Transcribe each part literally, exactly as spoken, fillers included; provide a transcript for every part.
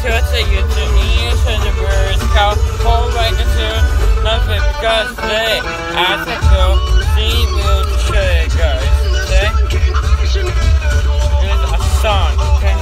to say you to English and the birds call whole right to nothing because they ask it to see will show it guys. Okay? It's a song, okay?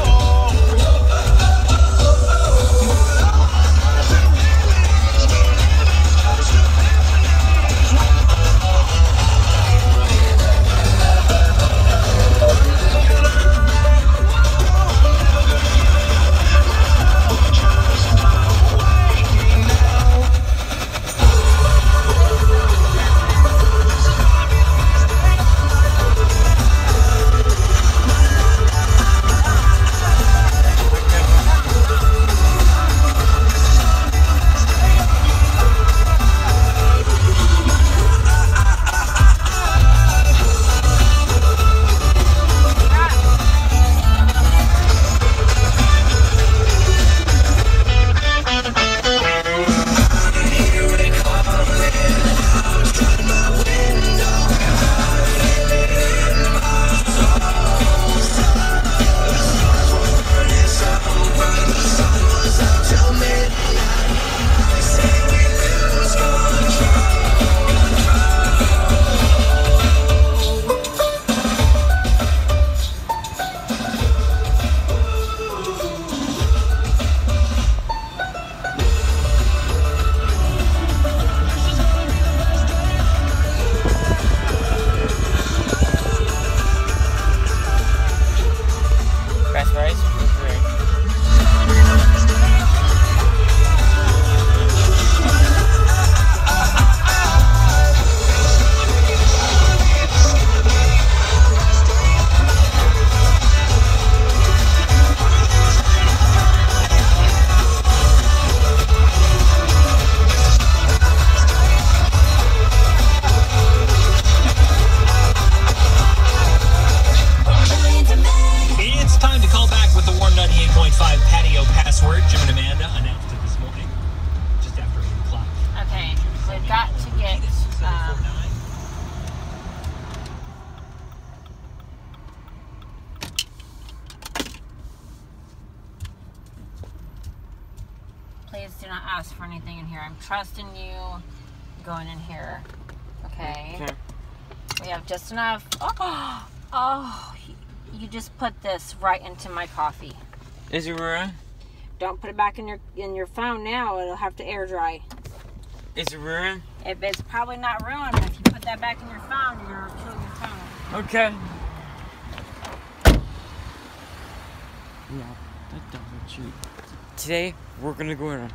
French fries or drink? Patio password, Jim and Amanda announced it this morning, just after eight o'clock. Okay, we've got to get, um, please do not ask for anything in here. I'm trusting you going in here. Okay. Okay. We have just enough. Oh, oh, you just put this right into my coffee. Is it ruined? Don't put it back in your in your phone now. It'll have to air dry. Is it ruined? If it's probably not ruined, but if you put that back in your phone, you're gonna kill your phone. Okay. Yeah, that doesn't cheat. Today we're gonna go in.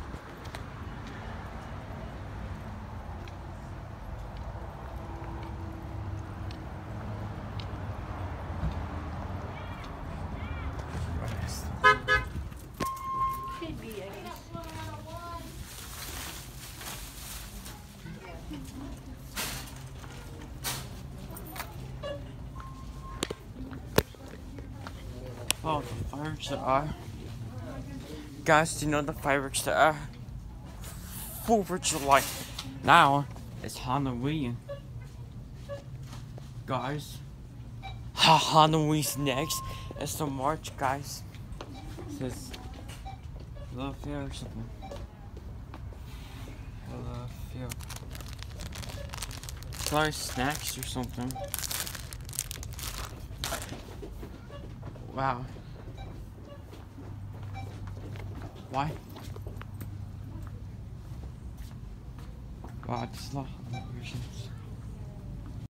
Oh, the fireworks that are. Guys, do you know the fireworks that are? Fourth of July. Now, it's Halloween. Guys. Ha Halloween's next. It's the March, guys. It says Philadelphia or something. Philadelphia. Sorry, snacks or something. Wow. Why? Wow, it's not versions.